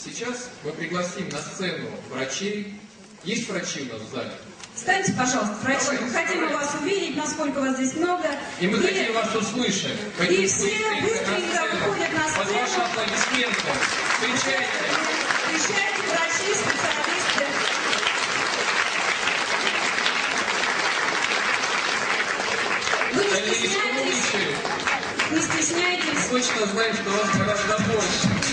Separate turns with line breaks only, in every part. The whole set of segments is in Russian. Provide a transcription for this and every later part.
Сейчас мы пригласим на сцену врачей. Есть врачи у нас в зале?
Встаньте, пожалуйста, врачи. Мы хотим вас увидеть, насколько вас здесь много.
И мы хотим вас услышать.
И все быстренько выходят на сцену.
Под ваши аплодисменты. Встречайте.
Встречайте, врачи, специалисты. Вы не стесняйтесь. Не стесняйтесь.
Точно знаем, что вас гораздо больше.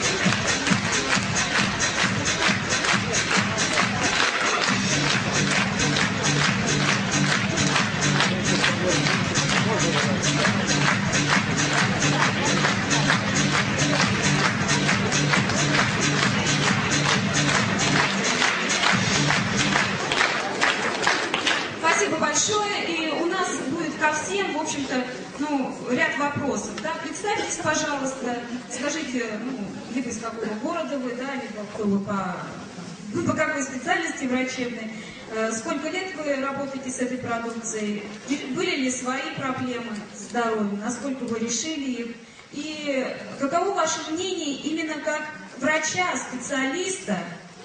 Спасибо большое. И у нас будет ко всем, в общем-то, ряд вопросов. Да? Представьтесь, пожалуйста, скажите, либо из какого города вы, да, либо кто вы по какой специальности врачебной. Сколько лет вы работаете с этой продукцией? Были ли свои проблемы с здоровьем? Насколько вы решили их? И каково ваше мнение именно как врача, специалиста,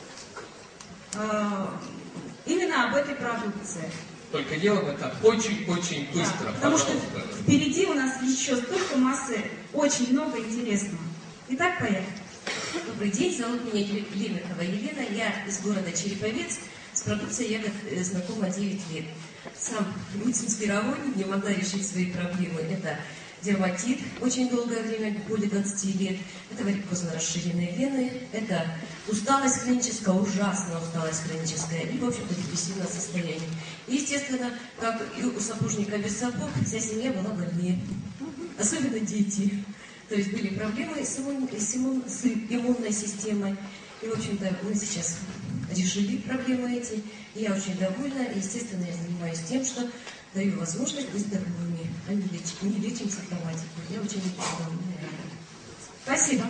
именно об этой продукции?
Только делаем это очень-очень быстро.
Да, потому что впереди у нас еще столько массы, очень много интересного. Итак, поехали.
Добрый день, зовут меня Лемехова Елена, я из города Череповец. С продукцией ягод знакома 9 лет. Сам медицинский раввин не могла решить свои проблемы. Это дерматит, очень долгое время, более 20 лет. Это варикозно расширенные вены. Это усталость хроническая, ужасная усталость хроническая. И, в общем-то, депрессивное состояние. И, естественно, как и у сапожника без сапог, вся семья была больнее. Особенно дети. То есть были проблемы с иммунной системой. И, в общем-то, мы сейчас решили проблемы эти. И я очень довольна. И, естественно, я занимаюсь тем, что даю возможность быть здоровыми, а не лечим симптоматику. Я очень довольна и рада.
Спасибо.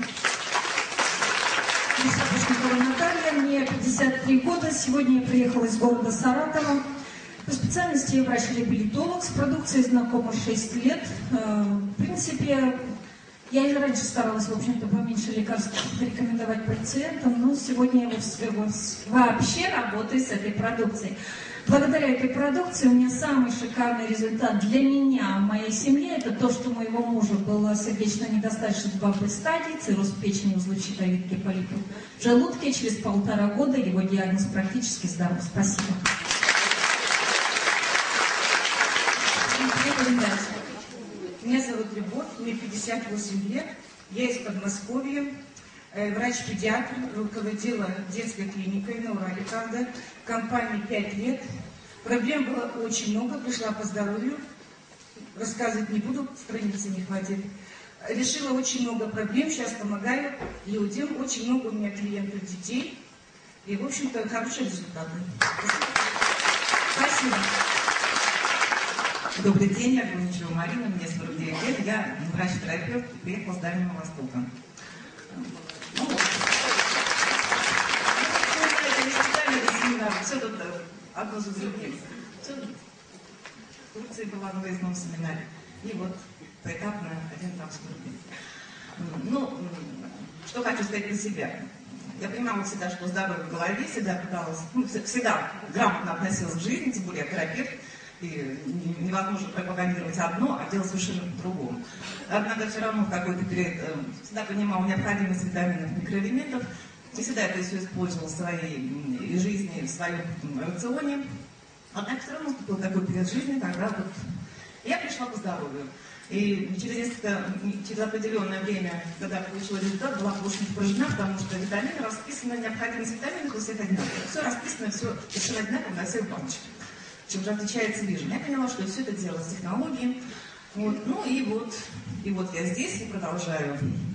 Сапожникова Наталья, мне 53 года. Сегодня я приехала из города Саратова. По специальности я врач-реабилитолог. С продукцией знакома 6 лет. В принципе, я и раньше старалась, в общем-то, поменьше лекарств рекомендовать пациентам, но сегодня я вообще работаю с этой продукцией. Благодаря этой продукции у меня самый шикарный результат для меня, в моей семье, это то, что у моего мужа была сердечная недостаточность 2Б стадии, цирроз печени, узлы щитовидки, полипы в желудке. Через 1,5 года его диагноз практически здоров. Спасибо.
Меня зовут Любовь, мне 58 лет, я из Подмосковья, врач-педиатр, руководила детской клиникой на Урале, правда, в компании 5 лет. Проблем было очень много, пришла по здоровью, рассказывать не буду, страницы не хватит. Решила очень много проблем, сейчас помогаю людям, очень много у меня клиентов детей, и, в общем-то, хорошие результаты. Спасибо.
Добрый день, я Гуничева Марина, мне 49 лет, я врач-терапевт, приехала с Дальнего Востока. Все тут одно за другим. В Турции была на выездном семинаре. И вот поэтапно один там студент. Что хочу сказать про себя. Я понимала всегда, что здоровье в голове, всегда пыталась, всегда грамотно относилась к жизни, тем более я терапевт. И невозможно пропагандировать одно, а делать совершенно по-другому. Однако все равно в какой-то период всегда понимала необходимость витаминов, микроэлементов, и всегда это все использовала в своей жизни, в своем рационе. Однако все равно наступил такой период жизни, когда вот я пришла по здоровью. И через определенное время, когда получила результат, была очень поражена, потому что витамины расписаны, необходимость витаминов у всех одинаково. Все расписано, все совершенно одинаково на всех баночках. Чем же отличается Vision. Я поняла, что все это дело с технологией. Вот. И вот я здесь и продолжаю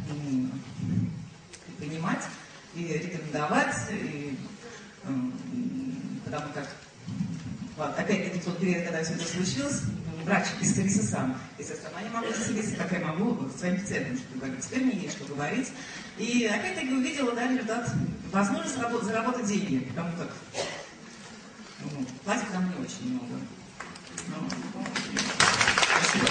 понимать, и рекомендовать, и, потому как, опять-таки, в тот период, когда все это случилось, врач исцелился сам. Если сама не могу исцелиться, как я могу своим пациентам что говорить. Теперь мне есть что говорить. И опять-таки увидела, да, результат, возможность заработать деньги, потому как платят нам не очень много.
Спасибо.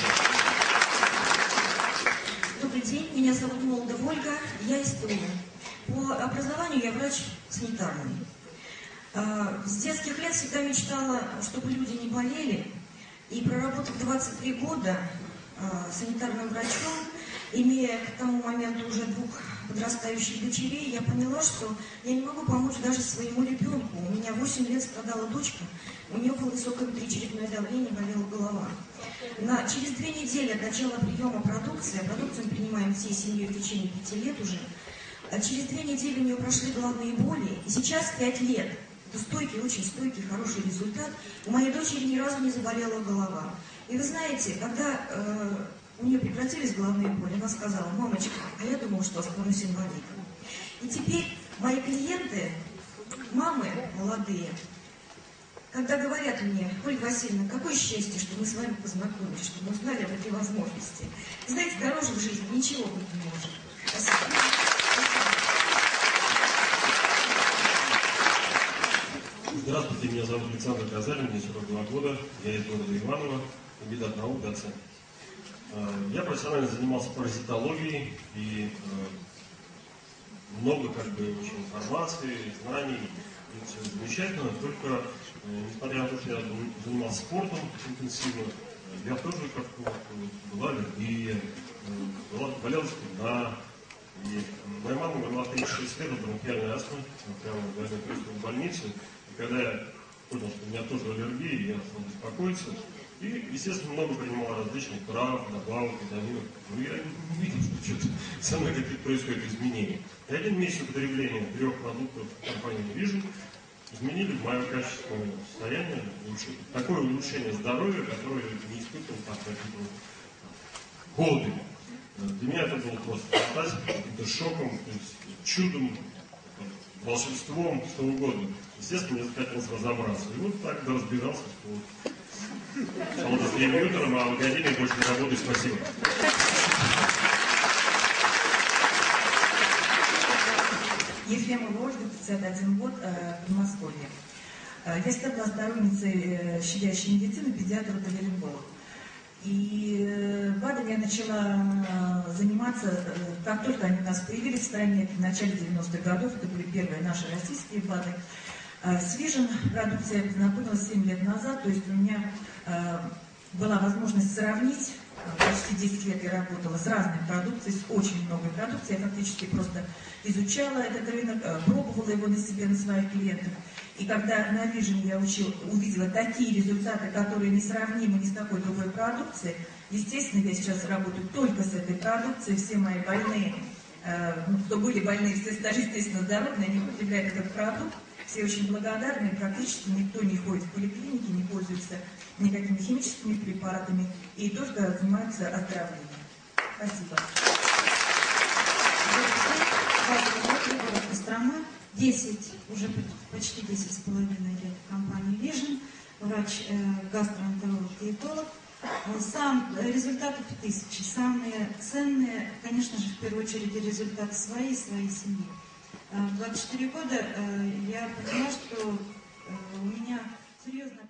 Добрый день, меня зовут Молдова Ольга, я из Тулы. По образованию я врач санитарный. С детских лет всегда мечтала, чтобы люди не болели. И проработав 23 года санитарным врачом, имея к тому моменту уже 2 подрастающих дочерей, я поняла, что я не могу помочь даже своему ребенку. У меня 8 лет страдала дочка, у нее было высокое внутричерепное давление, болела голова. Через 2 недели от начала приема продукции, а продукцию мы принимаем всей семьей в течение 5 лет уже, через 2 недели у нее прошли головные боли, и сейчас 5 лет. Это стойкий, очень стойкий, хороший результат. У моей дочери ни разу не заболела голова. И вы знаете, когда у нее прекратились головные боли, она сказала: мамочка, а я думала, что останусь инвалидом. И теперь мои клиенты, мамы молодые, когда говорят мне: Ольга Васильевна, какое счастье, что мы с вами познакомились, что мы узнали об этой возможности. И знаете, дороже в жизни ничего быть не может. Спасибо.
Здравствуйте, меня зовут Александр Казарин, мне 42 года, я из города Иваново, кандидат наук, доцент. Я профессионально занимался паразитологией и много очень информации, знаний, и все замечательно, только несмотря на то, что я занимался спортом интенсивно, я тоже как-то была аллергия, болела спина. И моя мама умерла в 36 лет от бронхиальной астмы, прямо в больнице. И когда я понял, что у меня тоже аллергия, я стал беспокоиться. И, естественно, много принимал различных трав, добавок, витаминов. Но я не видел, что что-то со мной какие-то происходят изменения. И 1 месяц употребления 3 продуктов компании Vision изменили мое качественное состояние, такое улучшение здоровья, которое не испытывал под каким-то голодом. Для меня это было просто фантастика, каким-то шоком, чудом, волшебством, что угодно. Естественно, мне захотелось разобраться. И вот так разбирался, что стал дистрибьютором, а в академии больше не работаю. Спасибо.
Ефремова Ольга, 51 год, Подмосковье. Я стала сторонницей щадящей медицины, педиатр-отоларинголог. И БАДами я начала заниматься, как только они у нас появились в стране, в начале 90-х годов, это были первые наши российские БАДы. С Vision продукцией я познакомилась 7 лет назад, то есть у меня была возможность сравнить, почти 10 лет я работала с разной продукцией, с очень много продукции, я фактически просто изучала этот рынок, пробовала его на себе, на своих клиентах. И когда на Vision я увидела такие результаты, которые несравнимы ни с какой другой продукцией, естественно, я сейчас работаю только с этой продукцией, все мои больные, кто были больные, все стали, естественно, здоровыми, они употребляют этот продукт, все очень благодарны, практически никто не ходит в поликлинике, не пользуется никакими химическими препаратами и только занимаются оздоровлением. Спасибо.
Город Кострома, 10, уже почти 10,5 лет в компании Vision, врач, гастроэнтеролог, диетолог. Сам результатов 1000. Самые ценные, конечно же, в первую очередь результаты своей семьи. В 24 года я поняла, что у меня серьезно